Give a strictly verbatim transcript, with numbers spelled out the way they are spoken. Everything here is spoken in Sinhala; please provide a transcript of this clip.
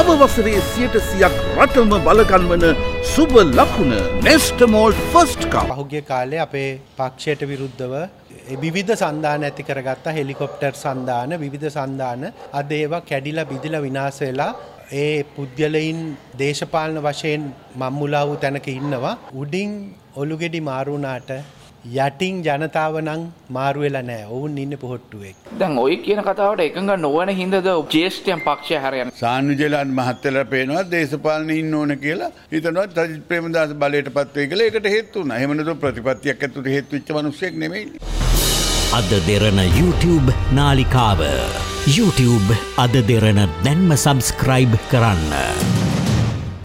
නව වසරේ සියයට සියයක් රටම බලගන්වන සුබ ලකුණ නෙස්ටමෝල්ට් ෆස්ට් කප්. පහුගිය කාලේ අපේ පක්ෂයට විරුද්ධව විවිධ සන්දාන ඇති කරගත්ත හෙලිකොප්ටර් සන්දාන විවිධ සන්දාන අද ඒවා කැඩිලා බිඳිලා විනාශ වෙලා ඒ පුද්ගලයින් දේශපාලන වශයෙන් මම්මුලා වූ තැනක ඉන්නවා. උඩින් ඔලුගෙඩි මාරු වුණාට යටින් ජනතාව නම් මාරු වෙලා නැහැ. ඔවුන් ඉන්නේ පොහොට්ටුවේ. දැන් ඔය කියන කතාවට එකඟ නොවන හින්දාද ජේෂ්ඨයන් පක්ෂය හැරයන්. සාන්විජේලාන් මහත්තයලා පේනවා දේශපාලනේ ඉන්න ඕන කියලා. හිතනවා සජිත් ප්‍රේමදාස බලයටපත් වෙයි කියලා. ඒකට හේතු වුණා. එහෙම නැතුව ප්‍රතිපත්තියක් ඇතුළත හේතු වෙච්ච මිනිස්සෙක් නෙමෙයි. අද දෙරණ YouTube නාලිකාව YouTube අද දෙරණ දැන්ම සබස්ක්‍රයිබ් කරන්න.